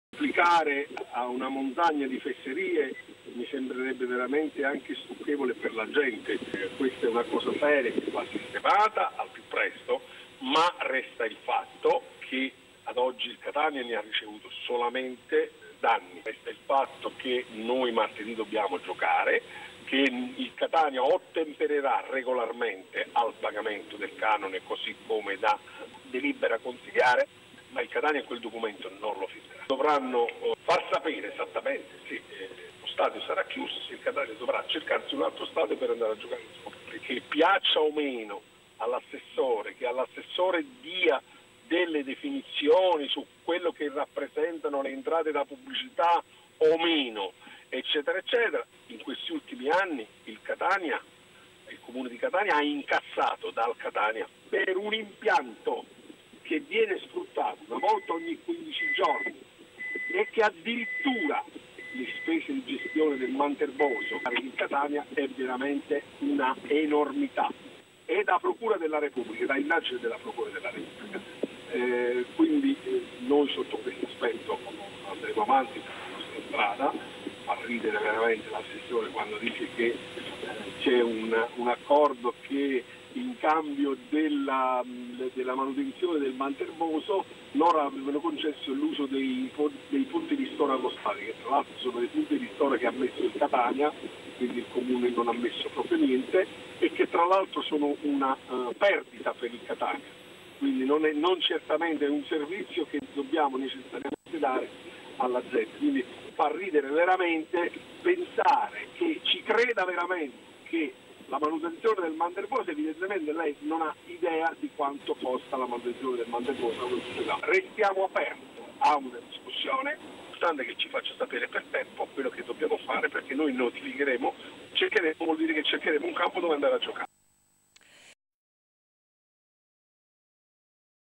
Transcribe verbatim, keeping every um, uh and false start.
Applicare a una montagna di fesserie mi sembrerebbe veramente anche stucchevole per la gente. Eh, questa è una cosa seria che va sistemata al più presto, ma resta il fatto che ad oggi il Catania ne ha ricevuto solamente danni. Resta il fatto che noi martedì dobbiamo giocare, che il Catania ottempererà regolarmente al pagamento del canone così come da delibera consigliare, ma il Catania quel documento non lo firmerà. Dovranno far sapere esattamente se eh, lo stadio sarà chiuso, se il Catania dovrà cercarsi un altro stadio per andare a giocare. Che piaccia o meno all'assessore, che all'assessore dia delle definizioni su quello che rappresentano le entrate da pubblicità o meno, eccetera, eccetera. In questi ultimi anni il Catania, il Comune di Catania ha incassato dal Catania per un impianto che viene sfruttato una volta ogni quindici giorni e che addirittura le spese di gestione del Manterboso in Catania è veramente una enormità. È da Procura della Repubblica, da indagine della Procura della Repubblica. Eh, quindi eh, noi sotto questo aspetto andremo avanti per la nostra strada. Fa ridere veramente l'assessore quando dice che eh, c'è un, un accordo che in cambio della, della manutenzione del Manterboso loro avevano concesso l'uso dei, dei punti di storia costali, che tra l'altro sono dei punti di storia che ha messo il Catania, quindi il Comune non ha messo proprio niente, e che tra l'altro sono una uh, perdita per il Catania. Quindi non è non certamente un servizio che dobbiamo necessariamente dare alla gente. Quindi fa ridere veramente pensare che ci creda veramente che la manutenzione del Manterboso, evidentemente lei non ha idea di quanto costa la manutenzione del Manterboso. Restiamo aperti a una discussione, importante che ci faccia sapere per tempo quello che dobbiamo fare, perché noi notificheremo, cercheremo, vuol dire che cercheremo un campo dove andare a giocare.